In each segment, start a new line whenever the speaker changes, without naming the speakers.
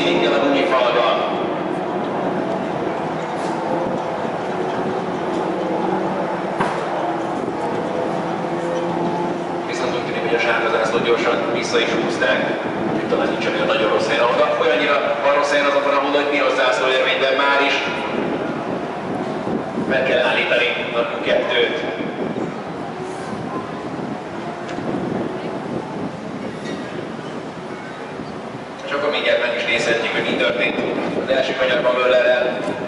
színikkel a gumifalban. Viszont úgy tűnik, hogy a sárga zászlót gyorsan vissza is húzták. Talán nincs olyan nagyon rossz helyen, ahol olyannyira van rossz helyen azokon a módon, hogy piros zászló érvényben már is meg kell állítani a Q2-t. És akkor mindjárt meg is nézhetjük, hogy mi történt az első kanyarban Möllerrel.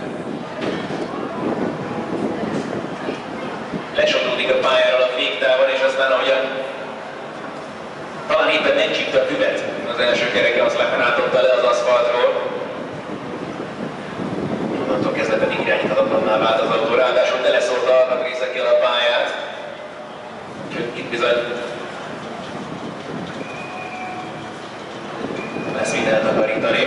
Lesodródik a pályáról a féktával, és aztán ahogyan talán éppen nem csípte a füvet az első kereke, azt rántotta le az aszfaltról. Onnantól kezdve pedig irányíthatatlanná vált az autó, ráadásul teleszórta alkatrészekkel a pályát. Úgyhogy itt bizony lesz mit eltakarítani.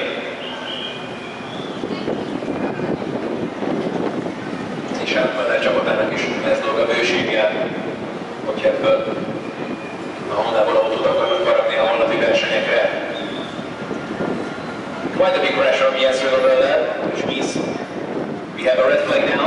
És hát Möller csapatának is ez dolga bőséggel, hogy ebből a Hondából autót akarnak faragni a holnapi versenyekre. Quite a big pressure on Jens Möller, which means we have a red flag now.